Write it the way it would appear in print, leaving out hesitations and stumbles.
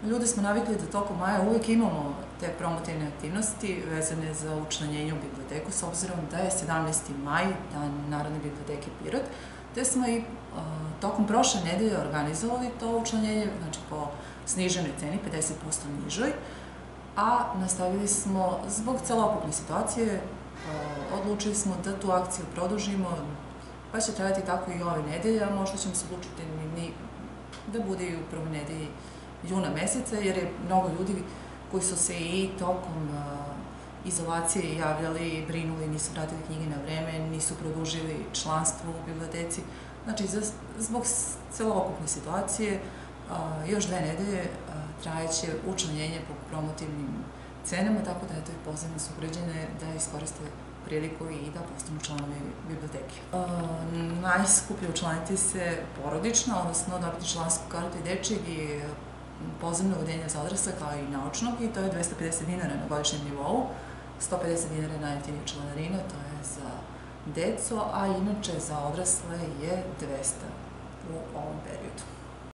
Ljudi smo navikli da tokom maja uvijek imamo te promotivne aktivnosti vezane za učlanjenje u biblioteku, s obzirom da je 17. maj, dan Narodne biblioteke Pirot, te smo i tokom prošle nedelje organizovali to učlanjenje, znači po sniženoj ceni, 50% nižoj, a nastavili smo, zbog celokupne situacije, odlučili smo da tu akciju produžimo, pa će trajati tako i ove nedelje, a možda ćemo se odlučiti da bude i u prvoj nedelji juna meseca, jer je mnogo ljudi koji su se i tokom izolacije javljali, brinuli, nisu vratili knjige na vreme, nisu produžili članstvo u biblioteci. Znači, zbog celokupne situacije, još 2 nedelje trajeće učlanjenje po promotivnim cenama, tako da i pozivam sugrađane da iskoriste priliku i da postanu članovi biblioteke. Najskuplje učlaniti se porodično, odnosno dobiti člansku kartu i dečijeg i pozemno odeljenje za odrasle kao i naučnog, i to je 250 dinara na godišnjem nivou, 150 dinara je najjeftinija članarina, to je za decu, a inače za odrasle je 200 u ovom periodu.